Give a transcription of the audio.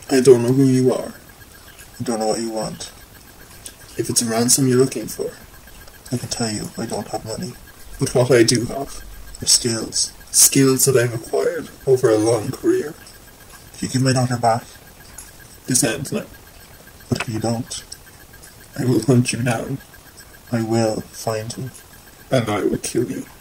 I don't know who you are. I don't know what you want. If it's a ransom you're looking for, I can tell you I don't have money. But what I do have are skills. Skills that I've acquired over a long career. If you give my daughter back, this ends now. But if you don't, I will hunt you down. I will find you. And I will kill you.